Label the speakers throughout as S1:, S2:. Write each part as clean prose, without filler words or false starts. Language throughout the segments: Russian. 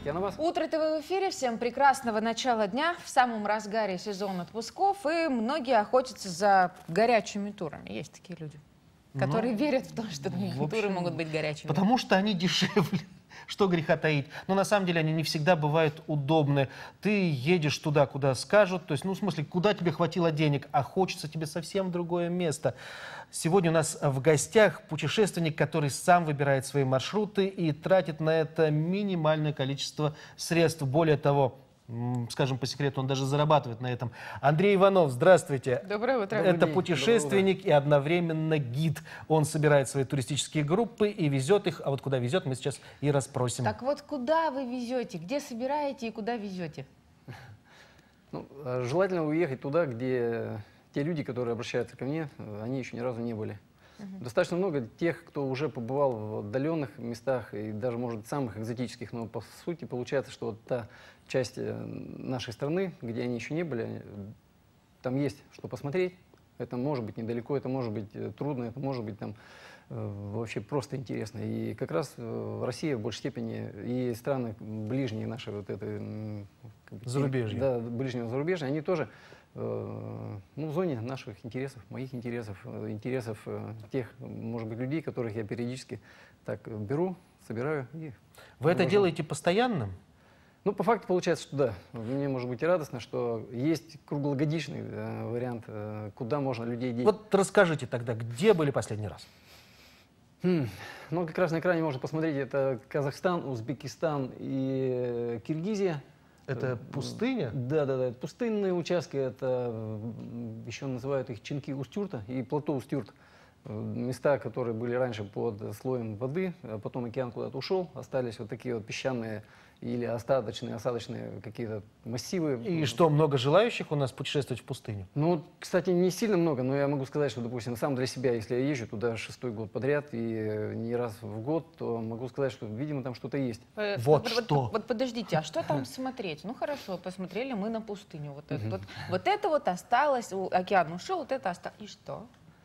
S1: Я на вас.
S2: Утро ТВ в эфире. Всем прекрасного начала дня. В самом разгаре сезон отпусков. И многие охотятся за горячими турами. Есть такие люди, которые верят в то, что туры могут быть горячими.
S3: Потому что они дешевле. Что греха таить. Но на самом деле они не всегда бывают удобны. Ты едешь туда, куда скажут. То есть, ну, в смысле, куда тебе хватило денег, а хочется тебе совсем в другое место. Сегодня у нас в гостях путешественник, который сам выбирает свои маршруты и тратит на это минимальное количество средств. Более того, скажем по секрету, он даже зарабатывает на этом. Андрей Иванов, здравствуйте.
S2: Доброе утро.
S3: Это путешественник и одновременно гид. Он собирает свои туристические группы и везет их. А вот куда везет, мы сейчас и расспросим.
S2: Так вот, куда вы везете? Где собираете и куда везете?
S1: Ну, желательно уехать туда, где те люди, которые обращаются ко мне, они еще ни разу не были. Достаточно много тех, кто уже побывал в отдаленных местах и даже, может, самых экзотических, но по сути получается, что вот та часть нашей страны, где они еще не были, там есть что посмотреть. Это может быть недалеко, это может быть трудно, это может быть там вообще просто интересно. И как раз Россия в большей степени и страны ближние наши вот это
S3: Зарубежье.
S1: Да, ближнего зарубежья, они тоже ну, в зоне наших интересов, моих интересов, интересов тех, может быть, людей, которых я периодически так беру, собираю. И
S3: Вы это делаете постоянно?
S1: Ну, по факту получается, что да. Мне может быть и радостно, что есть круглогодичный вариант, куда можно людей деть.
S3: Вот расскажите тогда, где были последний раз?
S1: Ну, как раз на экране можно посмотреть, это Казахстан, Узбекистан и Киргизия.
S3: Это пустыня?
S1: Да, это пустынные участки, это еще называют их Чинки-Устюрта и плато Устюрт. Места, которые были раньше под слоем воды, а потом океан куда-то ушел, остались вот такие вот песчаные или осадочные какие-то массивы.
S3: И что, много желающих у нас путешествовать в пустыню?
S1: Ну, кстати, не сильно много, но я могу сказать, что, допустим, сам для себя, если я езжу туда 6-й год подряд и не раз в год, то могу сказать, что, видимо, там что-то есть.
S3: Вот что.
S2: Вот подождите, а что там смотреть? Ну хорошо, посмотрели мы на пустыню. Вот это вот осталось, океан ушел, вот это осталось. И что?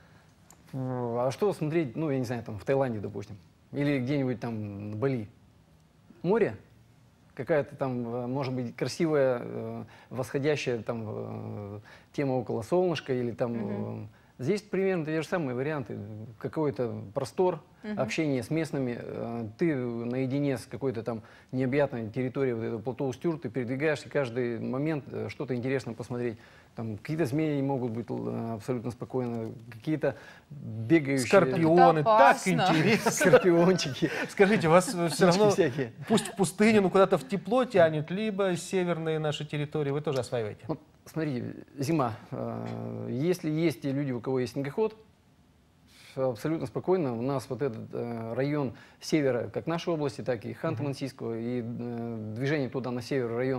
S1: А что смотреть, ну, я не знаю, там, в Таиланде, допустим, или где-нибудь там на Бали? Море? Какая-то там, может быть, красивая, восходящая там тема около солнышка, или там... Здесь примерно те же самые варианты. Какой-то простор, общение с местными. Ты наедине с какой-то там необъятной территорией вот этого плато Устюрт, ты передвигаешься, каждый момент что-то интересное посмотреть. Там какие-то змеи могут быть абсолютно спокойно, какие-то бегающие...
S3: Скорпионы, так интересно.
S1: Скорпиончики.
S3: Скажите, вас все равно,
S1: всякие.
S3: пусть в пустыне, но куда-то в тепло тянет, либо северные наши территории вы тоже осваиваете?
S1: Вот, смотрите, зима. Если есть те люди, у кого есть снегоход, абсолютно спокойно. У нас вот этот район севера, как нашей области, так и Ханты-Мансийского, и движение туда на север, район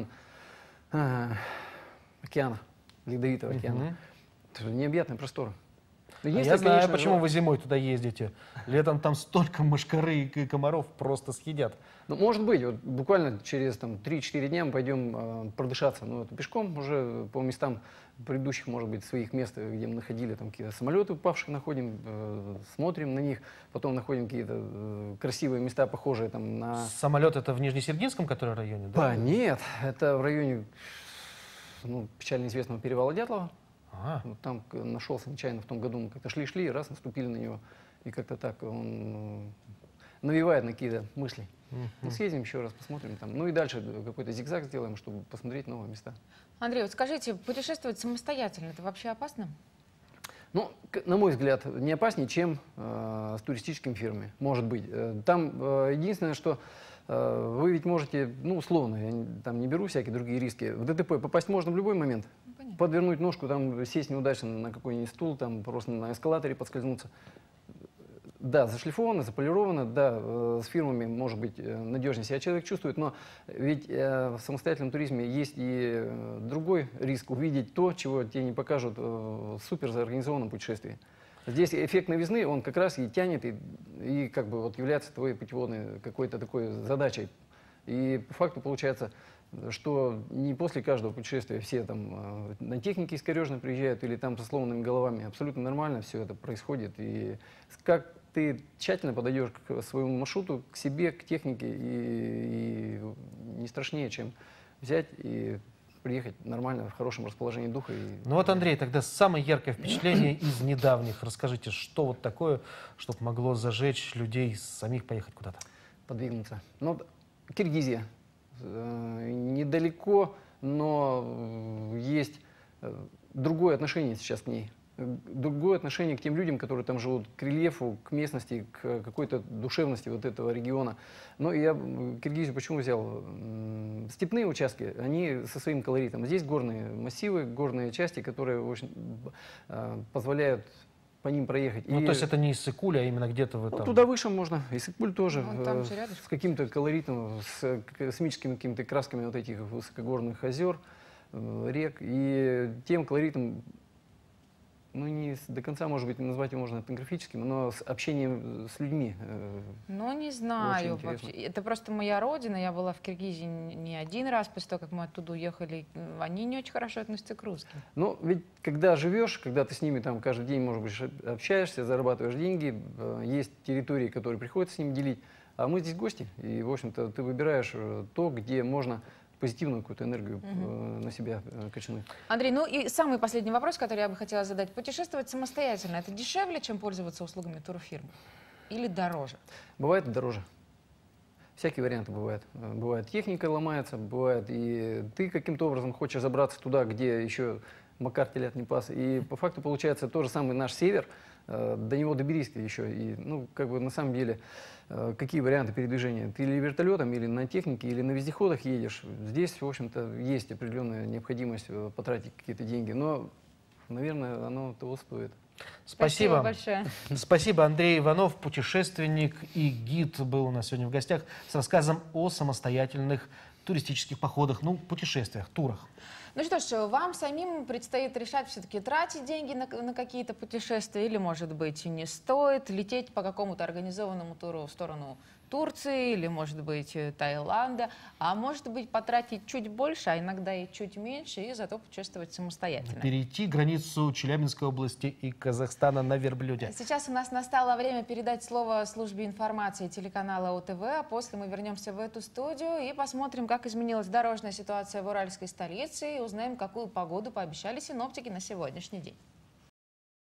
S1: океана, Ледовитого океана. Это же необъятный простор.
S3: Я знаю, почему вы зимой туда ездите. Летом там столько мошкары и комаров просто съедят.
S1: Ну, может быть, вот буквально через 3-4 дня мы пойдем продышаться. Ну, это пешком уже по местам предыдущих, может быть, своих мест, где мы находили, там какие-то самолеты упавших находим, смотрим на них, потом находим какие-то красивые места, похожие там на...
S3: Самолет это в Нижнесергинском, который районе, да?
S1: Нет, это в районе печально известного перевала Дятлова. Вот там нашелся нечаянно в том году, мы как-то шли и раз наступили на него. И как-то так он навевает на какие-то мысли. Ну, съездим еще раз, посмотрим там. Ну и дальше какой-то зигзаг сделаем, чтобы посмотреть новые места.
S2: Андрей, вот скажите, путешествовать самостоятельно, это вообще опасно?
S1: Ну, на мой взгляд, не опаснее, чем с туристическими фирмами, может быть. Там единственное, что вы ведь можете, ну, условно, я там не беру всякие другие риски, в ДТП попасть можно в любой момент. Подвернуть ножку, там, сесть неудачно на какой-нибудь стул, там, просто на эскалаторе подскользнуться. Да, зашлифовано, заполировано, да, с фирмами, может быть, надежнее себя человек чувствует, но ведь в самостоятельном туризме есть и другой риск увидеть то, чего тебе не покажут в супер заорганизованном путешествии. Здесь эффект новизны, он как раз и тянет, и как бы вот является твоей путеводной какой-то такой задачей. И по факту получается, что не после каждого путешествия все там на технике искорежно приезжают или там со сломанными головами. Абсолютно нормально все это происходит. И как ты тщательно подойдешь к своему маршруту, к себе, к технике, и не страшнее, чем взять и приехать нормально, в хорошем расположении духа.
S3: Ну вот, Андрей, тогда самое яркое впечатление из недавних. Расскажите, что вот такое, чтобы могло зажечь людей, самих поехать куда-то?
S1: Подвигнуться. Ну, Киргизия. Недалеко, но есть другое отношение сейчас к ней. Другое отношение к тем людям, которые там живут, к рельефу, к местности, к какой-то душевности вот этого региона. Но я Киргизию почему взял? Степные участки, они со своим колоритом. Здесь горные массивы, горные части, которые очень позволяют по ним проехать.
S3: Ну, то есть это не Иссык-Куль, а именно где-то в этом...
S1: Туда выше можно, Иссык-Куль тоже,
S2: там же рядышком.
S1: с каким-то колоритом, с космическими какими-то красками вот этих высокогорных озер, рек, и тем колоритом, ну, не до конца, может быть, назвать его можно этнографическим, но с общением с людьми.
S2: Ну, не знаю
S1: Очень
S2: вообще.
S1: интересно.
S2: Это просто моя родина. Я была в Киргизии не один раз после того, как мы оттуда уехали. Они не очень хорошо относятся к русским.
S1: Но ведь когда живешь, когда ты с ними там каждый день, может быть, общаешься, зарабатываешь деньги, есть территории, которые приходится с ними делить, а мы здесь гости, и, в общем-то, ты выбираешь то, где можно позитивную какую-то энергию на себя качнуть.
S2: Андрей, ну и самый последний вопрос, который я бы хотела задать. Путешествовать самостоятельно — это дешевле, чем пользоваться услугами турфирмы? Или дороже?
S1: Бывает дороже. Всякие варианты бывают. Бывает, техника ломается, бывает, и ты каким-то образом хочешь забраться туда, где еще Макар телят не пас. И по факту получается то же самый наш север, до него доберись ты еще. И, ну, как бы на самом деле, какие варианты передвижения? Ты или вертолетом, или на технике, или на вездеходах едешь. Здесь, в общем-то, есть определенная необходимость потратить какие-то деньги, но, наверное, оно того стоит.
S3: Спасибо
S2: большое.
S3: Спасибо, Андрей Иванов, путешественник и гид, был у нас сегодня в гостях с рассказом о самостоятельных туристических походах, ну, путешествиях, турах.
S2: Ну что ж, вам самим предстоит решать, все-таки тратить деньги на какие-то путешествия или, может быть, не стоит лететь по какому-то организованному туру в сторону Турции или, может быть, Таиланда, а может быть, потратить чуть больше, а иногда и чуть меньше, и зато путешествовать самостоятельно.
S3: Перейти границу Челябинской области и Казахстана на верблюде.
S2: Сейчас у нас настало время передать слово службе информации телеканала ОТВ, а после мы вернемся в эту студию и посмотрим, как изменилась дорожная ситуация в уральской столице, и узнаем, какую погоду пообещали синоптики на сегодняшний день.